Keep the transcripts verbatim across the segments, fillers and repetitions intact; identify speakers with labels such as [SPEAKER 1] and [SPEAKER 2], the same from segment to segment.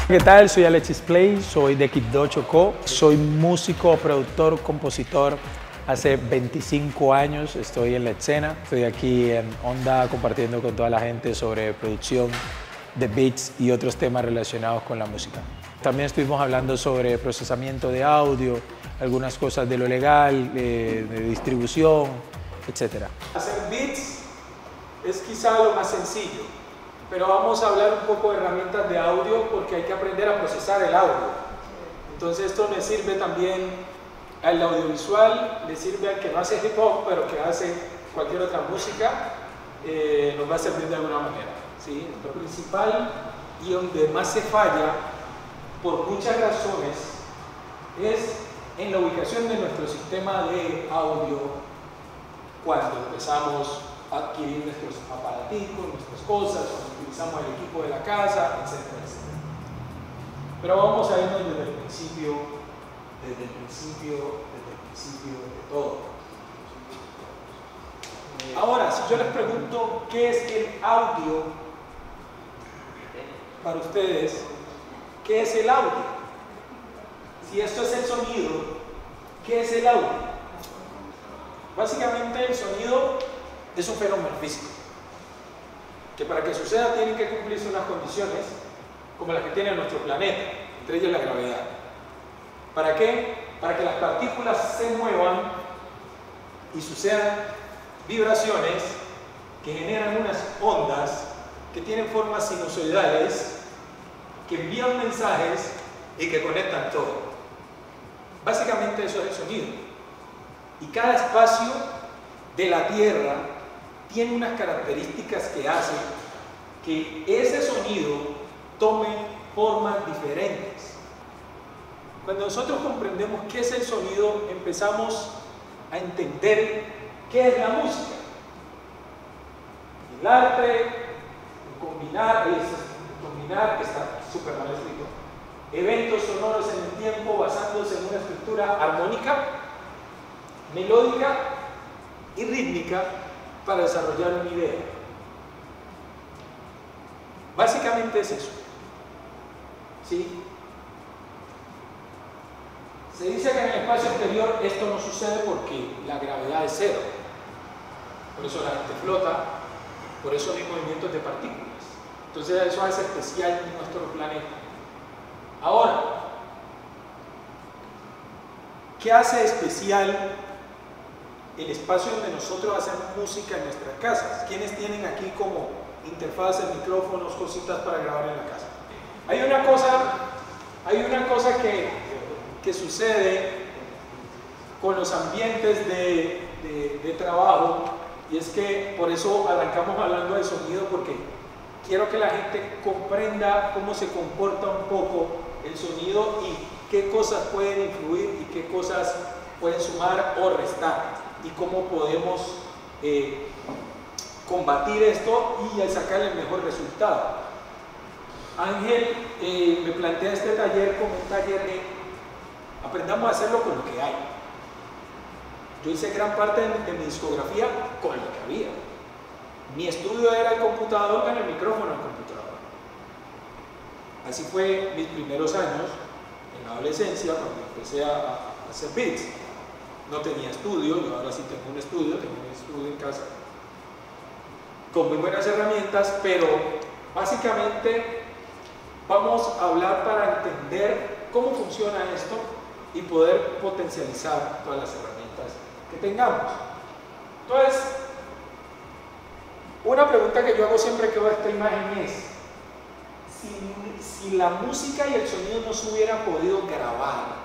[SPEAKER 1] ¿Qué tal? Soy Alexis Play, soy de Quibdó, Chocó. Soy músico, productor, compositor. Hace veinticinco años estoy en la escena. Estoy aquí en Onda compartiendo con toda la gente sobre producción de beats y otros temas relacionados con la música. También estuvimos hablando sobre procesamiento de audio, algunas cosas de lo legal, de, de distribución, etcétera.
[SPEAKER 2] Hacer beats es quizá lo más sencillo, pero vamos a hablar un poco de herramientas de audio porque hay que aprender a procesar el audio. Entonces esto me sirve también al audiovisual, le sirve al que no hace hip hop, pero que hace cualquier otra música, eh, nos va a servir de alguna manera, ¿sí? Lo principal y donde más se falla, por muchas razones, es en la ubicación de nuestro sistema de audio cuando empezamos a adquirir nuestros aparaticos, nuestras cosas, cuando utilizamos el equipo de la casa, etcétera, etcétera. Pero vamos a irnos desde el principio, desde el principio, desde el principio de todo. Ahora, si yo les pregunto qué es el audio para ustedes, ¿qué es el audio? Si esto es el sonido, ¿qué es el audio? Básicamente el sonido es un fenómeno físico, que para que suceda tienen que cumplirse unas condiciones como las que tiene nuestro planeta, entre ellas la gravedad. ¿Para qué? Para que las partículas se muevan y sucedan vibraciones que generan unas ondas que tienen formas sinusoidales que envían mensajes y que conectan todo. Básicamente eso es el sonido. Y cada espacio de la Tierra tiene unas características que hacen que ese sonido tome formas diferentes. Cuando nosotros comprendemos qué es el sonido, empezamos a entender qué es la música. El arte, combinar, es, combinar está súper mal escrito, eventos sonoros en el tiempo basándose en una estructura armónica, melódica y rítmica para desarrollar una idea. Básicamente es eso. ¿Sí? Se dice que en el espacio exterior esto no sucede porque la gravedad es cero. Por eso la gente flota, por eso no hay movimientos de partículas. Entonces eso hace especial nuestro planeta. Ahora, ¿qué hace especial el espacio donde nosotros hacemos música en nuestras casas? ¿Quiénes tienen aquí como interfaces, micrófonos, cositas para grabar en la casa? Hay una cosa, hay una cosa que, que sucede con los ambientes de, de, de trabajo, y es que por eso arrancamos hablando del sonido, porque quiero que la gente comprenda cómo se comporta un poco el sonido y qué cosas pueden influir y qué cosas pueden sumar o restar, y cómo podemos eh, combatir esto y sacar el mejor resultado. Ángel eh, me plantea este taller como un taller de aprendamos a hacerlo con lo que hay. Yo hice gran parte de, de mi discografía con lo que había. Mi estudio era el computador con el micrófono del computador. Así fue mis primeros años en la adolescencia, cuando empecé a, a hacer beats. No tenía estudio, yo ahora sí tengo un estudio, tengo un estudio en casa con muy buenas herramientas, pero básicamente vamos a hablar para entender cómo funciona esto y poder potencializar todas las herramientas que tengamos. Entonces, una pregunta que yo hago siempre que veo esta imagen es, si, si la música y el sonido no se hubieran podido grabar,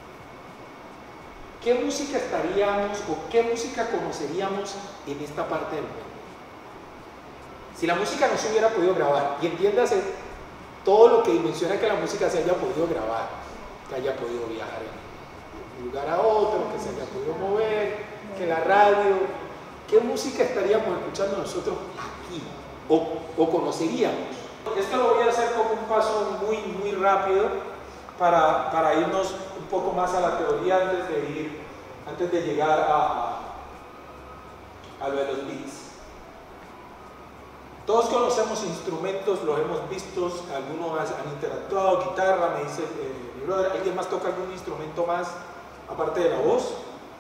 [SPEAKER 2] ¿qué música estaríamos o qué música conoceríamos en esta parte del mundo? Si la música no se hubiera podido grabar, y entiéndase todo lo que menciona que la música se haya podido grabar, que haya podido viajar de un lugar a otro, que se haya podido mover, que la radio, ¿qué música estaríamos escuchando nosotros aquí? O, o conoceríamos. Esto lo voy a hacer como un paso muy, muy rápido para, para irnos un poco más a la teoría antes de, ir, antes de llegar a, a, a lo de los beats. Todos conocemos instrumentos, los hemos visto, algunos han interactuado, guitarra, me dice eh, mi brother. ¿Alguien más toca algún instrumento más aparte de la voz?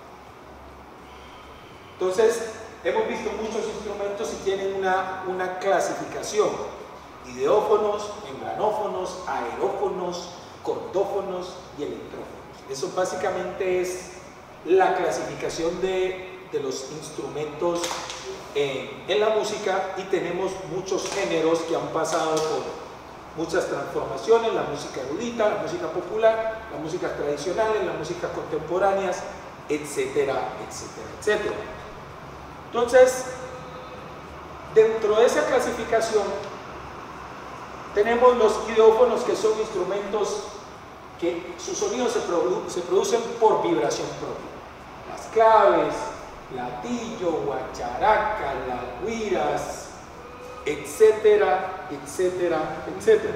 [SPEAKER 2] Entonces, hemos visto muchos instrumentos y tienen una, una clasificación: ideófonos, membranófonos, aerófonos, cordófonos y electrófonos. Eso básicamente es la clasificación de, de los instrumentos en, en la música, y tenemos muchos géneros que han pasado por muchas transformaciones: la música erudita, la música popular, las músicas tradicionales, las músicas contemporáneas, etcétera, etcétera, etcétera. Entonces, dentro de esa clasificación tenemos los ideófonos, que son instrumentos que sus sonidos se, produ se producen por vibración propia. Las claves, platillo, guacharaca, las guiras, etcétera, etcétera, etcétera.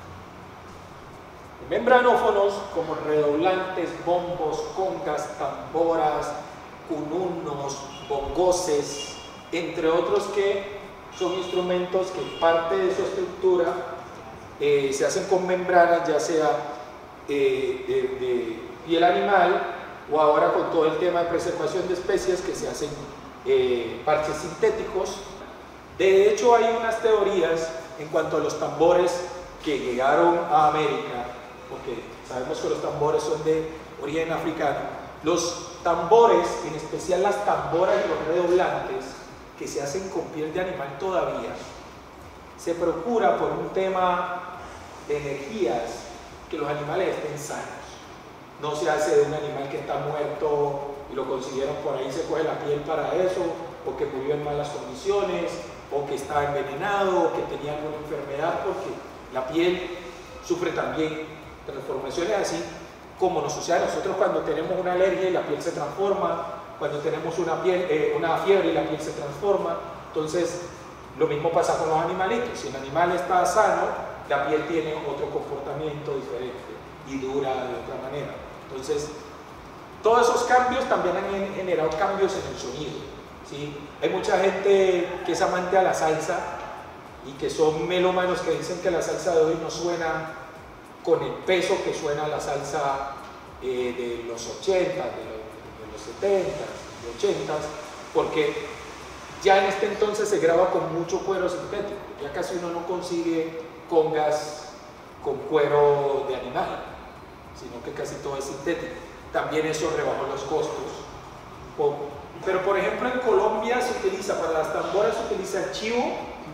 [SPEAKER 2] Membranófonos como redoblantes, bombos, congas, tamboras, cununos, bongoses, entre otros, que son instrumentos que parte de su estructura eh, se hacen con membranas, ya sea eh, de, de piel animal, o ahora con todo el tema de preservación de especies, que se hacen eh, parches sintéticos. De hecho, hay unas teorías en cuanto a los tambores que llegaron a América, porque sabemos que los tambores son de origen africano. Los tambores, en especial las tamboras y los redoblantes, que se hacen con piel de animal todavía, se procura por un tema de energías que los animales estén sanos. No se hace de un animal que está muerto y lo consiguieron por ahí, se coge la piel para eso, o que murió en malas condiciones, o que estaba envenenado, o que tenía alguna enfermedad, porque la piel sufre también transformaciones, así como nos sucede a nosotros cuando tenemos una alergia y la piel se transforma, cuando tenemos una, piel, eh, una fiebre y la piel se transforma. Entonces, lo mismo pasa con los animalitos. Si el animal está sano, la piel tiene otro comportamiento diferente y dura de otra manera. Entonces, todos esos cambios también han generado cambios en el sonido, ¿sí? Hay mucha gente que es amante a la salsa y que son melómanos, que dicen que la salsa de hoy no suena con el peso que suena la salsa eh, de los ochenta, de los, de los setenta, de ochenta, porque ya en este entonces se graba con mucho cuero sintético. Ya casi uno no consigue congas con cuero de animal, sino que casi todo es sintético. También eso rebajó los costos. Pero por ejemplo, en Colombia se utiliza, para las tamboras se utiliza el chivo,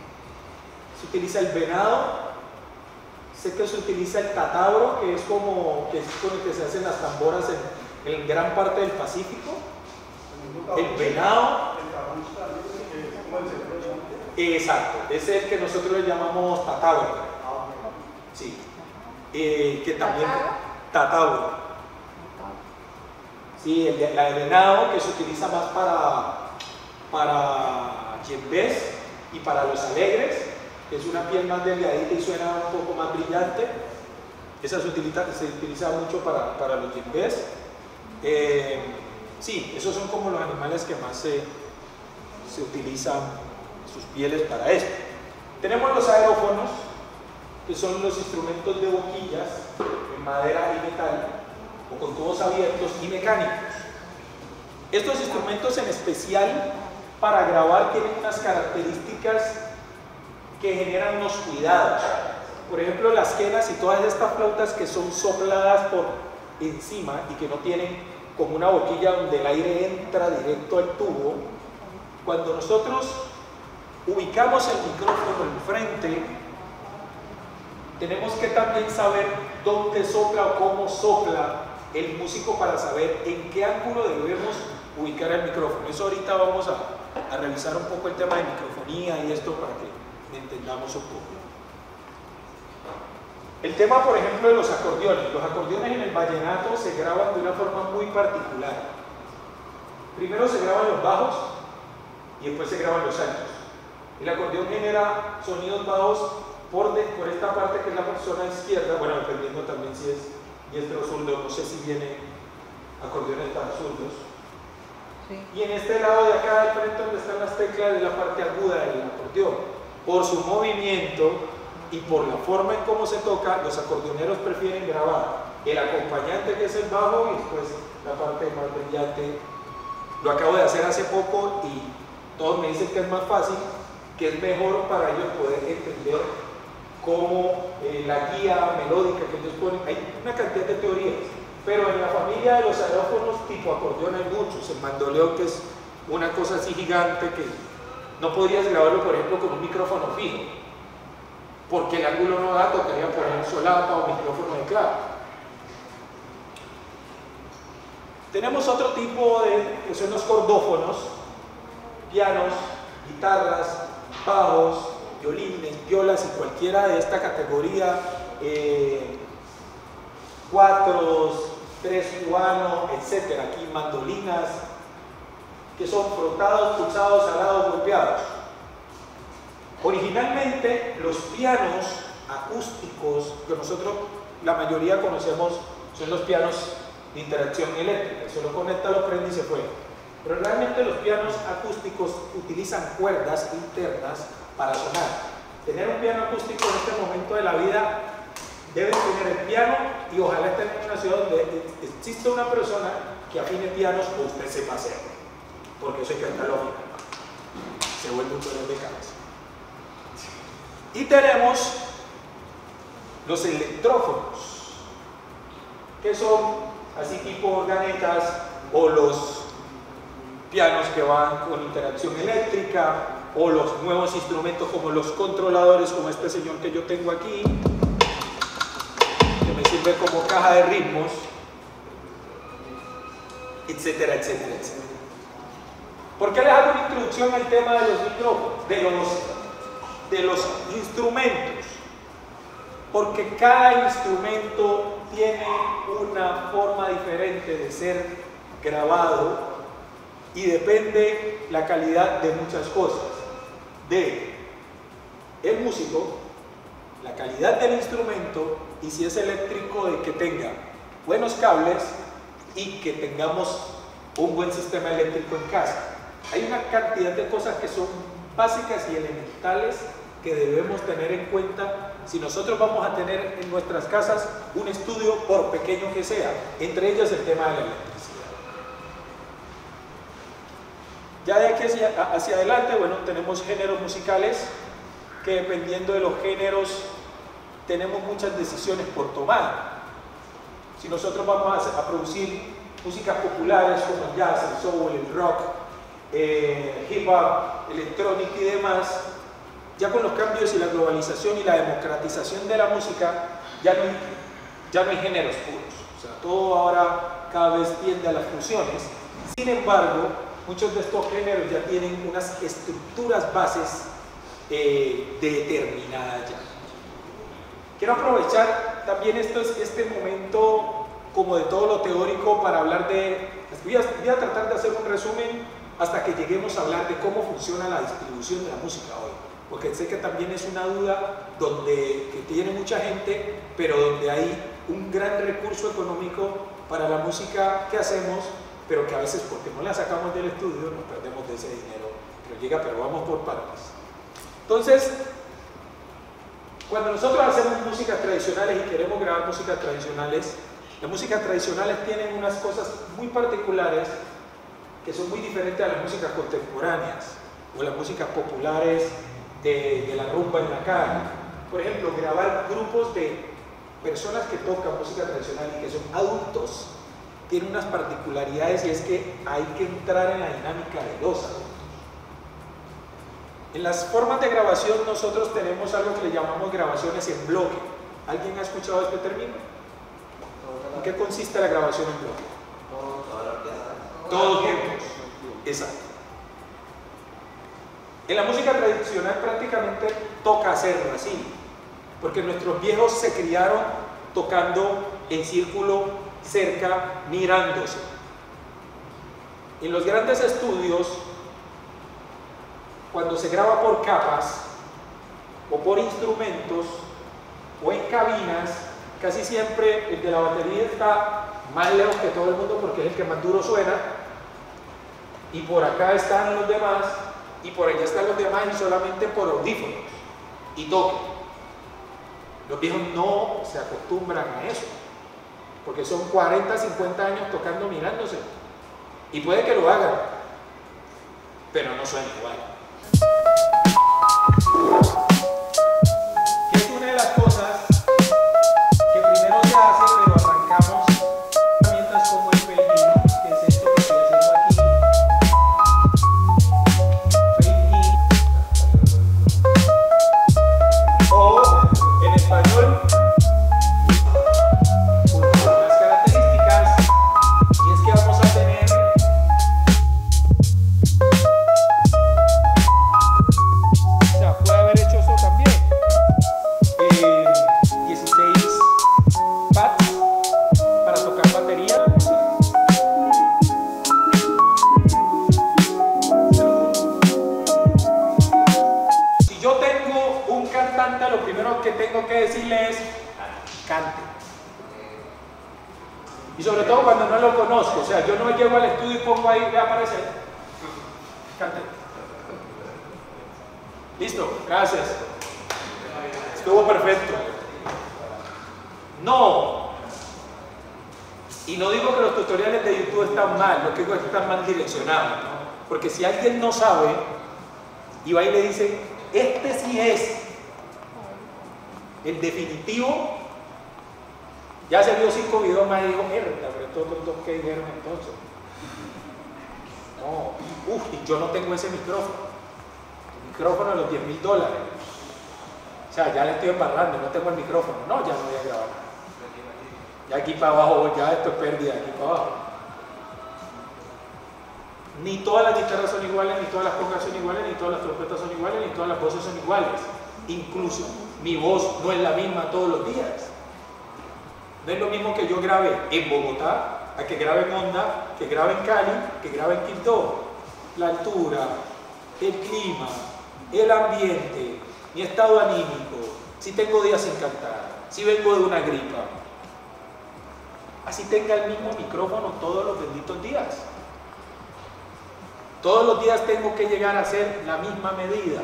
[SPEAKER 2] se utiliza el venado, sé que se utiliza el tatabro, que es como que es con el que se hacen las tamboras en, en gran parte del Pacífico. El venado, exacto, ese es el que nosotros le llamamos tatabro, sí, eh, que también tatabro, sí, el de, la de venado, que se utiliza más para para yembés y para los alegres, que es una piel más delgadita y suena un poco más brillante. Esa se utiliza, se utiliza mucho para, para los yembés. Eh, sí, esos son como los animales que más se, se utilizan sus pieles para esto. Tenemos los aerófonos, que son los instrumentos de boquillas en madera y metal, o con tubos abiertos y mecánicos. Estos instrumentos en especial para grabar tienen unas características que generan unos cuidados. Por ejemplo, las quenas y todas estas flautas que son sopladas por encima y que no tienen como una boquilla donde el aire entra directo al tubo. Cuando nosotros ubicamos el micrófono enfrente, tenemos que también saber dónde sopla o cómo sopla el músico para saber en qué ángulo debemos ubicar el micrófono. Eso ahorita vamos a, a revisar un poco el tema de microfonía y esto para que entendamos un poco. El tema, por ejemplo, de los acordeones. Los acordeones en el vallenato se graban de una forma muy particular. Primero se graban los bajos y después se graban los altos. El acordeón genera sonidos bajos por, de, por esta parte que es la persona izquierda, bueno, dependiendo también si es diestro o zurdo, no sé si viene acordeones para zurdos. Sí. Y en este lado de acá, al frente donde están las teclas, es la parte aguda del acordeón. por su movimiento y por la forma en cómo se toca, los acordeoneros prefieren grabar el acompañante, que es el bajo, y después la parte más brillante. Lo acabo de hacer hace poco y todos me dicen que es más fácil, que es mejor para ellos poder entender cómo eh, la guía melódica que ellos ponen. Hay una cantidad de teorías, pero en la familia de los aerófonos tipo acordeón hay muchos. El bandoneón, que es una cosa así gigante que no podrías grabarlo, por ejemplo, con un micrófono fijo, porque el ángulo no da, tocaría poner solapa o micrófono de clave. Tenemos otro tipo de, que son los cordófonos, pianos, guitarras, bajos, violines, violas y cualquiera de esta categoría, eh, cuatros, tres cubano, etcétera. Aquí mandolinas, que son frotados, pulsados, alados, golpeados. Originalmente los pianos acústicos que nosotros la mayoría conocemos son los pianos de interacción eléctrica, se lo conecta, lo prende y se fue. Pero realmente los pianos acústicos utilizan cuerdas internas para sonar. Tener un piano acústico en este momento de la vida, deben tener el piano y ojalá estén en una ciudad donde existe una persona que afine pianos o usted sepa hacerlo, porque eso hay que estar lógica, se vuelve un dolor de cabeza. Y tenemos los electrófonos, que son así tipo organetas, o los pianos que van con interacción eléctrica, o los nuevos instrumentos como los controladores, como este señor que yo tengo aquí, que me sirve como caja de ritmos, etcétera, etcétera, etcétera. ¿Por qué les hago una introducción al tema de los micrófonos, de los, de los instrumentos? Porque cada instrumento tiene una forma diferente de ser grabado y depende la calidad de muchas cosas. De el músico, la calidad del instrumento, y si es eléctrico, de que tenga buenos cables y que tengamos un buen sistema eléctrico en casa. Hay una cantidad de cosas que son básicas y elementales que debemos tener en cuenta si nosotros vamos a tener en nuestras casas un estudio, por pequeño que sea, entre ellos el tema de la electricidad. Ya de aquí hacia, hacia adelante, bueno, tenemos géneros musicales que, dependiendo de los géneros, tenemos muchas decisiones por tomar. Si nosotros vamos a, a producir músicas populares como el jazz, el soul, el rock, eh, hip hop, electrónica y demás, ya con los cambios y la globalización y la democratización de la música, ya no hay, ya no hay géneros puros. O sea, todo ahora cada vez tiende a las fusiones. Sin embargo, muchos de estos géneros ya tienen unas estructuras bases eh, determinadas ya. Quiero aprovechar también esto, este momento como de todo lo teórico para hablar de... Voy a, voy a tratar de hacer un resumen hasta que lleguemos a hablar de cómo funciona la distribución de la música hoy. Porque sé que también es una duda donde, que tiene mucha gente, pero donde hay un gran recurso económico para la música que hacemos, pero que a veces porque no la sacamos del estudio nos perdemos de ese dinero que llega, pero vamos por partes. Entonces, cuando nosotros hacemos músicas tradicionales y queremos grabar músicas tradicionales, las músicas tradicionales tienen unas cosas muy particulares que son muy diferentes a las músicas contemporáneas o las músicas populares de, de la rumba en la calle. Por ejemplo, grabar grupos de personas que tocan música tradicional y que son adultos tiene unas particularidades, y es que hay que entrar en la dinámica de los adultos. En las formas de grabación nosotros tenemos algo que le llamamos grabaciones en bloque. ¿Alguien ha escuchado este término? ¿En qué consiste la grabación en bloque? Todos juntos. Exacto. En la música tradicional prácticamente toca hacerlo así, porque nuestros viejos se criaron tocando en círculo, cerca, mirándose. En los grandes estudios, cuando se graba por capas o por instrumentos o en cabinas, casi siempre el de la batería está más lejos que todo el mundo porque es el que más duro suena, y por acá están los demás y por allá están los demás, y solamente por audífonos. y toque. Los viejos no se acostumbran a eso, porque son cuarenta, cincuenta años tocando mirándose. Y puede que lo hagan, pero no suena igual. Que es una de las cosas que primero se hace, pero arrancamos herramientas como el fade-in, que es esto que estoy haciendo aquí. Fade-in. O en español, unas características, y es que vamos a tener lo primero que tengo que decirle es cante. Y sobre todo cuando no lo conozco, o sea, yo no llego al estudio y pongo ahí, voy a aparecer. Cante. Listo, gracias. Estuvo perfecto. No. Y no digo que los tutoriales de YouTube están mal, lo que digo es que están mal direccionados, ¿no? Porque si alguien no sabe y va y le dice, este sí es el definitivo, ya se vio cinco videos más y dijo, mierda, pero estos tontos que dijeron entonces. No, uff, y yo no tengo ese micrófono. El micrófono de los diez mil dólares. O sea, ya le estoy embarrando, no tengo el micrófono. No, ya no voy a grabar. Ya aquí para abajo, ya esto es pérdida, aquí para abajo. Ni todas las guitarras son iguales, ni todas las congas son iguales, ni todas las trompetas son iguales, ni todas las voces son iguales. Incluso mi voz no es la misma todos los días. No es lo mismo que yo grabe en Bogotá, a que grabe en Honda, que grabe en Cali, que grabe en Quito. La altura, el clima, el ambiente, mi estado anímico, si tengo días sin cantar, si vengo de una gripa. Así tenga el mismo micrófono todos los benditos días. Todos los días tengo que llegar a ser la misma medida.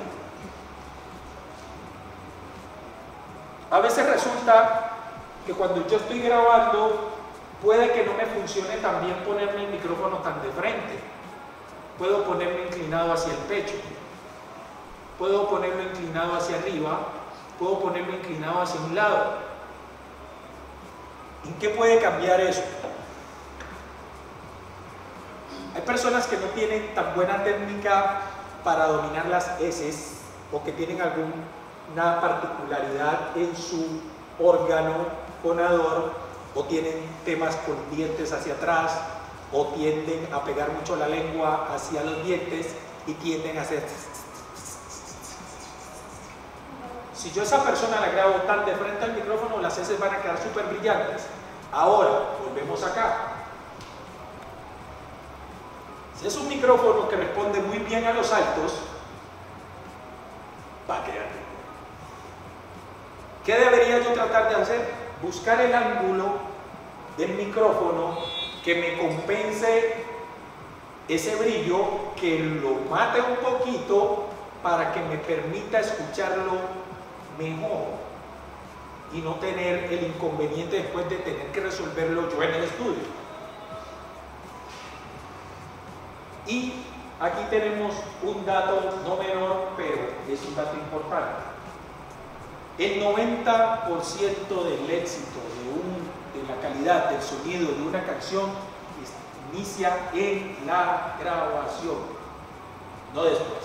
[SPEAKER 2] A veces resulta que cuando yo estoy grabando puede que no me funcione tan bien ponerme el micrófono tan de frente. Puedo ponerme inclinado hacia el pecho, puedo ponerme inclinado hacia arriba, puedo ponerme inclinado hacia un lado. ¿En qué puede cambiar eso? Hay personas que no tienen tan buena técnica para dominar las eses o que tienen alguna particularidad en su órgano fonador o tienen temas con dientes hacia atrás o tienden a pegar mucho la lengua hacia los dientes y tienden a hacer... Si yo a esa persona la grabo tan de frente al micrófono, las eses van a quedar súper brillantes. Ahora, volvemos acá. Si es un micrófono que responde muy bien a los altos, va a quedar bien. ¿Qué debería yo tratar de hacer? Buscar el ángulo del micrófono que me compense ese brillo, que lo mate un poquito para que me permita escucharlo mejor y no tener el inconveniente después de tener que resolverlo yo en el estudio. Y aquí tenemos un dato no menor, pero es un dato importante. El noventa por ciento del éxito de, un, de la calidad del sonido de una canción inicia en la grabación, no después.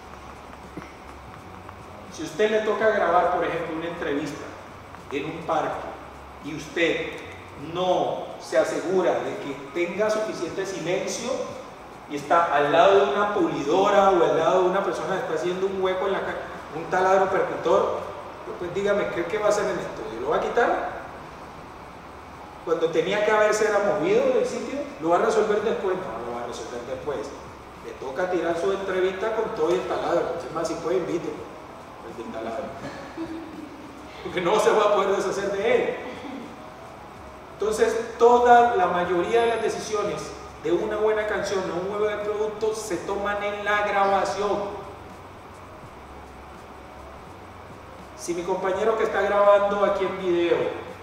[SPEAKER 2] Si usted le toca grabar, por ejemplo, una entrevista en un parque y usted no se asegura de que tenga suficiente silencio y está al lado de una pulidora o al lado de una persona que está haciendo un hueco en la calle, un taladro percutor, pues dígame, ¿qué, qué va a hacer en el estudio? ¿Lo va a quitar? Cuando tenía que haberse movido del sitio, ¿lo va a resolver después? No, lo va a resolver después. Le toca tirar su entrevista con todo el taladro. Es más, si puede, invite el del taladro. Porque no se va a poder deshacer de él. Entonces, toda la mayoría de las decisiones de una buena canción o un buen producto se toman en la grabación. Si mi compañero que está grabando aquí en video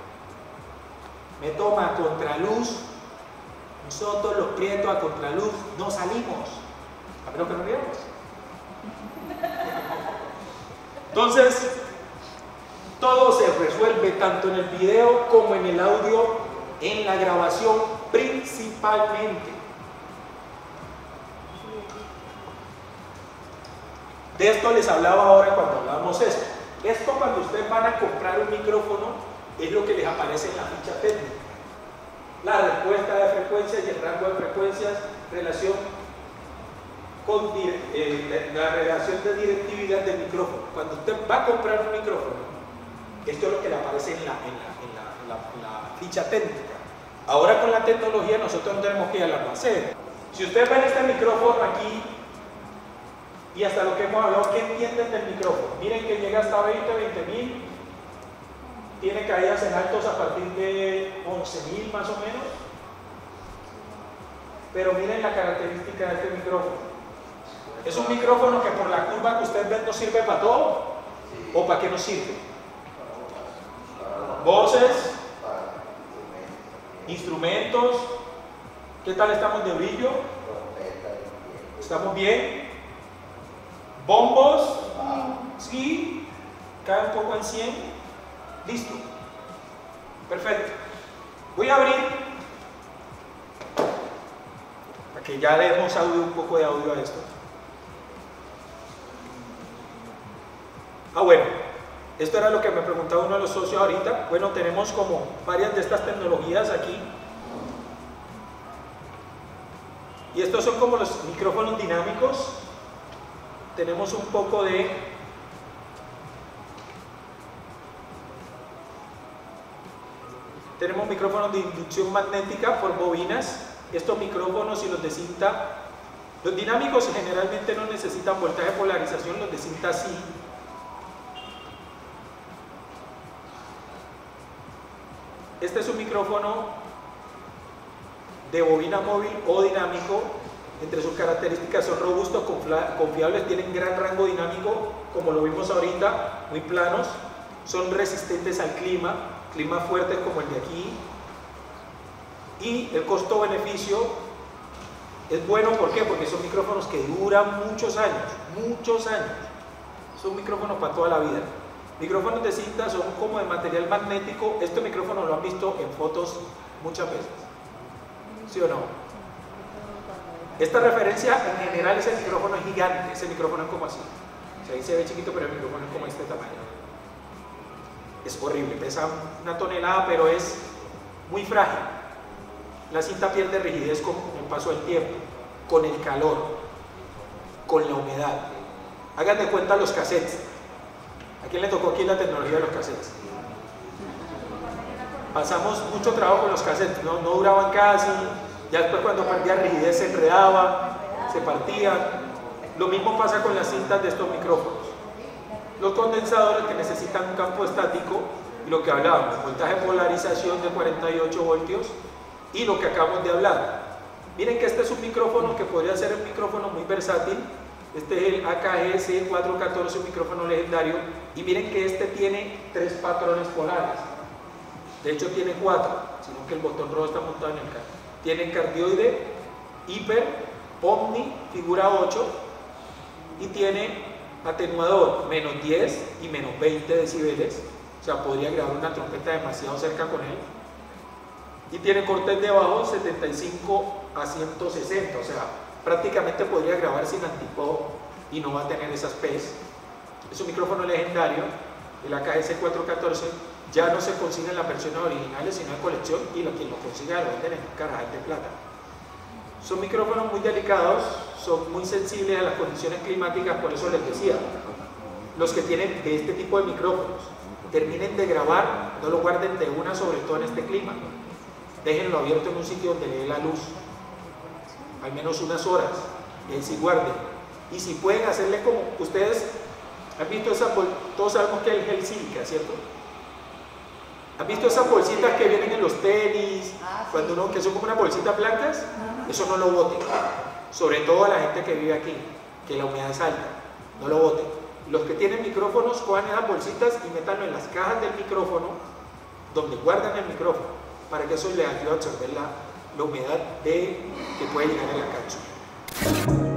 [SPEAKER 2] me toma a contraluz, nosotros los prietos a contraluz no salimos, a menos que no veamos. Entonces, todo se resuelve tanto en el video como en el audio, en la grabación principalmente. De esto les hablaba ahora cuando hablábamos esto. Esto cuando ustedes van a comprar un micrófono es lo que les aparece en la ficha técnica. La respuesta de frecuencias y el rango de frecuencias, relación con eh, la relación de directividad del micrófono. Cuando usted va a comprar un micrófono, esto es lo que le aparece en la, en la, en la, en la, en la ficha técnica. Ahora con la tecnología nosotros no tenemos que ir al almacén. Si ustedes ven este micrófono aquí y hasta lo que hemos hablado, ¿qué entienden del micrófono? Miren que llega hasta veinte, veinte mil, tiene caídas en altos a partir de once mil más o menos. Pero miren la característica de este micrófono. Es un micrófono que por la curva que ustedes ven nos sirve para todo, ¿o para qué nos sirve? Voces, instrumentos, ¿qué tal estamos de brillo? ¿Estamos bien? ¿Bombos? Sí, cae un poco en cien, listo, perfecto. Voy a abrir, para que ya le demos audio, un poco de audio a esto. Ah, bueno, esto era lo que me preguntaba uno de los socios ahorita. Bueno, tenemos como varias de estas tecnologías aquí. Y estos son como los micrófonos dinámicos. Tenemos un poco de... Tenemos micrófonos de inducción magnética por bobinas. Estos micrófonos y los de cinta, los dinámicos generalmente no necesitan voltaje de polarización, los de cinta sí. Este es un micrófono de bobina móvil o dinámico. Entre sus características son robustos, confiables, tienen gran rango dinámico, como lo vimos ahorita, muy planos, son resistentes al clima, clima fuerte como el de aquí, y el costo-beneficio es bueno. ¿Por qué? Porque son micrófonos que duran muchos años, muchos años, son micrófonos para toda la vida. Micrófonos de cinta son como de material magnético. Este micrófono lo han visto en fotos muchas veces, ¿sí o no? Esta referencia en general, ese micrófono es gigante, ese micrófono es como así. O sea, ahí se ve chiquito, pero el micrófono es como este tamaño. Es horrible, pesa una tonelada, pero es muy frágil. La cinta pierde rigidez con el paso del tiempo, con el calor, con la humedad. Hagan de cuenta los cassettes. ¿A quién le tocó aquí la tecnología de los cassettes? Pasamos mucho trabajo con los cassettes, no, no duraban casi. Ya después cuando perdía rigidez se enredaba, se partía. Lo mismo pasa con las cintas de estos micrófonos. Los condensadores que necesitan un campo estático, y lo que hablábamos, voltaje de polarización de cuarenta y ocho voltios, y lo que acabamos de hablar. Miren que este es un micrófono que podría ser un micrófono muy versátil. Este es el A K G C cuatrocientos catorce, un micrófono legendario, y miren que este tiene tres patrones polares. De hecho tiene cuatro, sino que el botón rojo está montado en el carro. Tiene cardioide, hiper, omni, figura ocho, y tiene atenuador menos diez y menos veinte decibeles, o sea, podría grabar una trompeta demasiado cerca con él. Y tiene cortes de bajo setenta y cinco a ciento sesenta, o sea, prácticamente podría grabar sin antipop y no va a tener esas P's. Es un micrófono legendario, el A K G C cuatrocientos catorce. Ya no se consiguen las versiones originales, sino de colección, y lo, quien lo consiga lo venden en carajas de plata. Son micrófonos muy delicados, son muy sensibles a las condiciones climáticas, por eso les decía, los que tienen de este tipo de micrófonos, terminen de grabar, no lo guarden de una, sobre todo en este clima. Déjenlo abierto en un sitio donde le dé la luz, al menos unas horas, y ahí sí guarden. Y si pueden hacerle como, ustedes han visto esa, todos sabemos que es el gel sílica, ¿cierto? ¿Han visto esas bolsitas que vienen en los tenis? Cuando uno, que son como unas bolsitas blancas, eso no lo boten. Sobre todo a la gente que vive aquí, que la humedad es alta, no lo boten. Los que tienen micrófonos, cojan esas bolsitas y métanlo en las cajas del micrófono, donde guardan el micrófono, para que eso les ayude a absorber la, la humedad de, que puede llegar en la cápsula.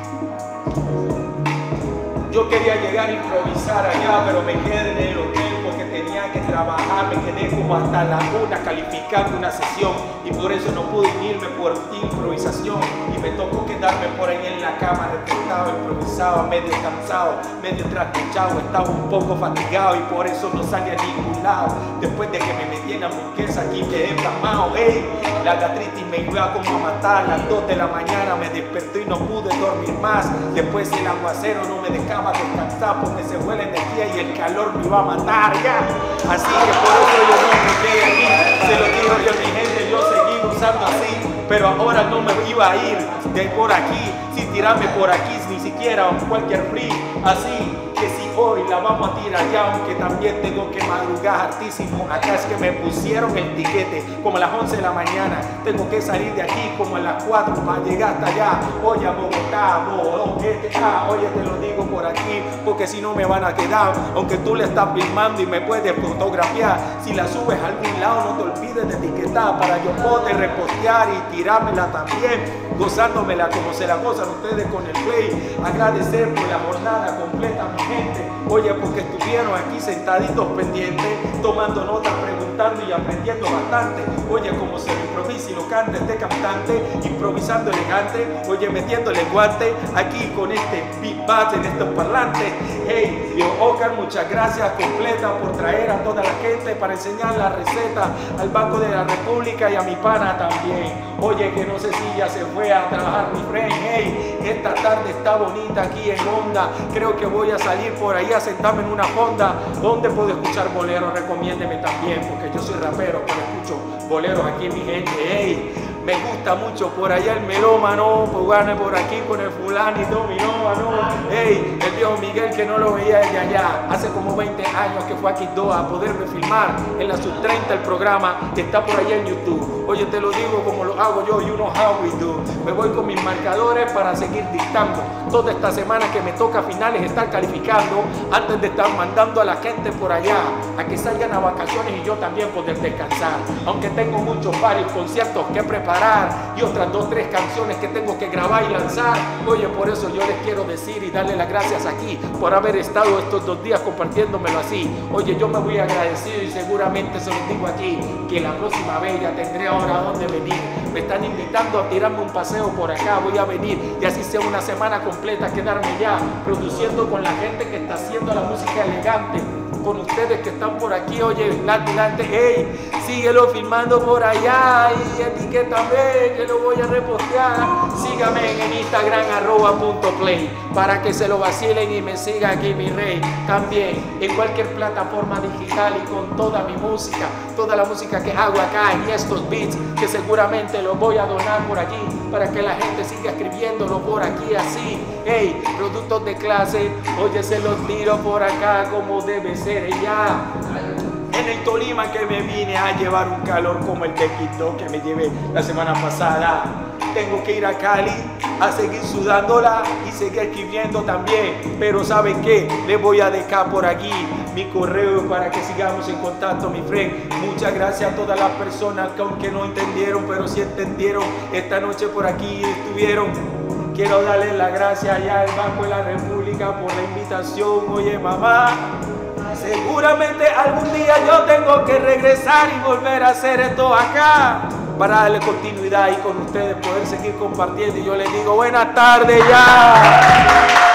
[SPEAKER 2] Yo quería llegar a improvisar allá, pero me quedé en el hotel porque tenía que trabajar, me quedé como hasta la una calificando una sesión y por eso no pude irme por improvisación y me tocó quedarme por ahí en la cama despertado, improvisado, medio cansado, medio trasnochado, estaba un poco fatigado y por eso no salía a ningún lado. Después de que me metí en la hamburguesa aquí quedé inflamado, hey, la gastritis me iba como a matar. A las dos de la mañana me desperté y no pude dormir más. Después el aguacero no me dejaba descansar porque se fue la energía y el calor me iba a matar ya. Así que por eso yo no me quedé aquí. Se lo digo yo a mi gente, yo seguí usando así, pero ahora no me iba a ir de por aquí, sin tirarme por aquí, ni siquiera cualquier free. Así que si hoy la vamos a tirar ya, aunque también tengo que madrugar hartísimo. Acá es que me pusieron el tiquete como a las once de la mañana. Tengo que salir de aquí como a las cuatro para llegar hasta allá. Oye, a Bogotá, Bogotá, oye, te lo digo por aquí, porque si no me van a quedar. Aunque tú le estás filmando y me puedes fotografiar, si la subes a algún lado no te olvides de etiquetar para yo poder repostear y tirármela también, gozándomela como se la gozan ustedes con el play. Agradecer por la jornada completa, mi gente. Oye, porque estuvieron aquí sentaditos pendientes, tomando notas, preguntando y aprendiendo bastante. Oye, como se lo improvisa y lo canta este cantante, improvisando elegante. Oye, metiéndole guante aquí con este beat bat en estos parlantes. Hey, Leo Ocar, muchas gracias completa por traer a toda la gente para enseñar la receta al Banco de la República y a mi pana también. Oye, que no sé si ya se fue a trabajar mi friend. Hey, esta tarde está bonita aquí en Honda. Creo que voy a salir por ahí a sentarme en una Honda donde puedo escuchar boleros. Recomiéndeme también, porque yo soy rapero, pero escucho boleros aquí, mi gente. Hey, me gusta mucho por allá el melómano, jugarme por aquí con el fulanito milómano. Hey, el viejo Miguel que no lo veía desde allá, hace como veinte años que fue a Quito a poderme filmar en la sub treinta el programa que está por allá en YouTube. Oye, te lo digo como lo hago yo, you know how we do. Me voy con mis marcadores para seguir dictando toda esta semana que me toca a finales estar calificando antes de estar mandando a la gente por allá a que salgan a vacaciones y yo también poder descansar. Aunque tengo muchos varios conciertos que preparar y otras dos, tres canciones que tengo que grabar y lanzar. Oye, por eso yo les quiero decir y darle las gracias aquí por haber estado estos dos días compartiéndomelo así. Oye, yo me voy agradecido y seguramente se los digo aquí, que la próxima vez ya tendré ahora a dónde venir. Me están invitando a tirarme un paseo por acá, voy a venir y así sea una semana completa quedarme ya produciendo con la gente que está haciendo la música elegante, con ustedes que están por aquí. Oye, adelante, hey, síguelo filmando por allá y etiquétame que lo voy a repostear. Sígame en Instagram arroba punto play para que se lo vacilen y me siga aquí mi rey. También en cualquier plataforma digital y con toda mi música, toda la música que hago acá en estos beats, que seguramente los voy a donar por aquí para que la gente siga escribiéndolo por aquí así. Hey, productos de clase, oye, se los tiro por acá como debe ser ya. En el Tolima que me vine a llevar un calor como el de Quito que me llevé la semana pasada. Tengo que ir a Cali a seguir sudándola y seguir escribiendo también. Pero ¿saben qué? Les voy a dejar por aquí mi correo para que sigamos en contacto, mi friend. Muchas gracias a todas las personas que aunque no entendieron, pero sí entendieron, esta noche por aquí estuvieron. Quiero darle las gracias allá al Banco de la República por la invitación. Oye, mamá, seguramente algún día yo tengo que regresar y volver a hacer esto acá para darle continuidad y con ustedes poder seguir compartiendo. Y yo les digo buenas tardes ya.